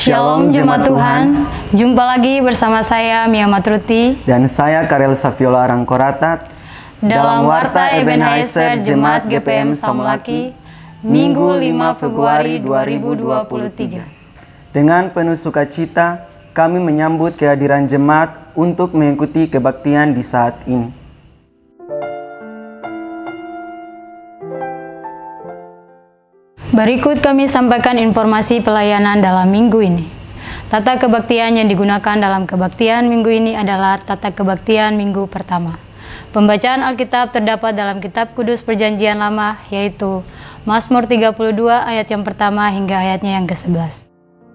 Shalom Jemaat Tuhan, jumpa lagi bersama saya Mia Matruti dan saya Karel Saviola Rangkoratat dalam Warta Ebenezer Jemaat GPM Samulaki, Minggu 5 Februari 2023. Dengan penuh sukacita, kami menyambut kehadiran jemaat untuk mengikuti kebaktian di saat ini. Berikut kami sampaikan informasi pelayanan dalam minggu ini. Tata kebaktian yang digunakan dalam kebaktian minggu ini adalah tata kebaktian minggu pertama. Pembacaan Alkitab terdapat dalam Kitab Kudus Perjanjian Lama, yaitu Mazmur 32 ayat yang pertama hingga ayatnya yang ke-11.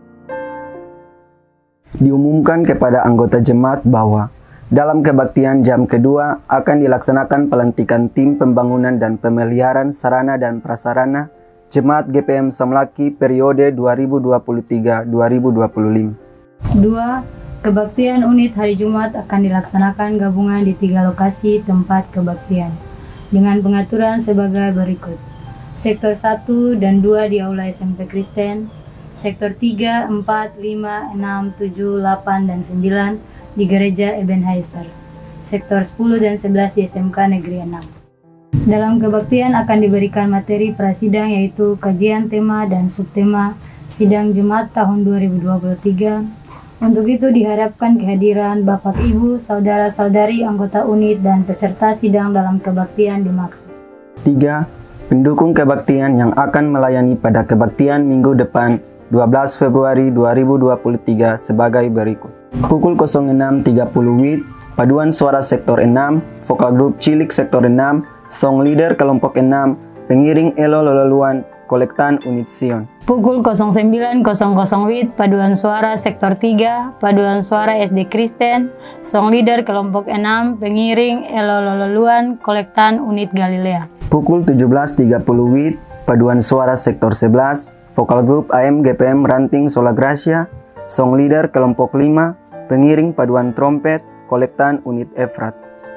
Diumumkan kepada anggota jemaat bahwa dalam kebaktian jam kedua akan dilaksanakan pelantikan tim pembangunan dan pemeliharaan sarana dan prasarana Jemaat GPM Samulaki periode 2023-2025. 2. Kebaktian unit hari Jumat akan dilaksanakan gabungan di 3 lokasi tempat kebaktian dengan pengaturan sebagai berikut. Sektor 1 dan 2 di Aula SMP Kristen, Sektor 3, 4, 5, 6, 7, 8, dan 9 di Gereja Ebenezer, Sektor 10 dan 11 di SMK Negeri 6. Dalam kebaktian akan diberikan materi prasidang, yaitu kajian tema dan subtema sidang Jumat tahun 2023. Untuk itu diharapkan kehadiran Bapak Ibu, Saudara-saudari anggota unit dan peserta sidang dalam kebaktian dimaksud. 3. Pendukung kebaktian yang akan melayani pada kebaktian minggu depan 12 Februari 2023 sebagai berikut. Pukul 06.30 WIB, paduan suara sektor 6, vokal grup cilik sektor 6, song leader kelompok 6, pengiring Elo Lolaluan, kolektan unit Sion. Pukul 09.00 WIB, paduan suara sektor 3, paduan suara SD Kristen, song leader kelompok 6, pengiring Elo Lolaluan, kolektan unit Galilea. Pukul 17.30 WIB, paduan suara sektor 11, vokal grup AM GPM Ranting Sola Gracia, song leader kelompok 5, pengiring paduan trompet, kolektan unit Efrat.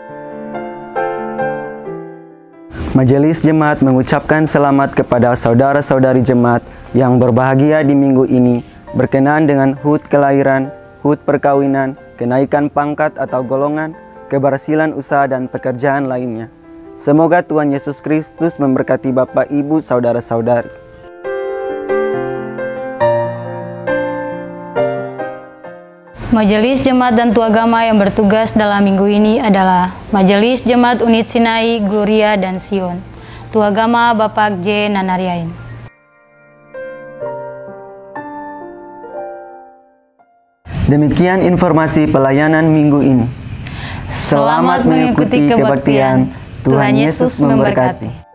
Majelis Jemaat mengucapkan selamat kepada saudara-saudari jemaat yang berbahagia di minggu ini berkenaan dengan HUT kelahiran, HUT perkawinan, kenaikan pangkat atau golongan, keberhasilan usaha dan pekerjaan lainnya. Semoga Tuhan Yesus Kristus memberkati Bapak, Ibu, saudara-saudari. Majelis Jemaat dan Tuagama yang bertugas dalam minggu ini adalah Majelis Jemaat Unit Sinai, Gloria, dan Sion. Tuagama Bapak J. Nanariain. Demikian informasi pelayanan minggu ini. Selamat mengikuti kebaktian. Tuhan Yesus memberkati.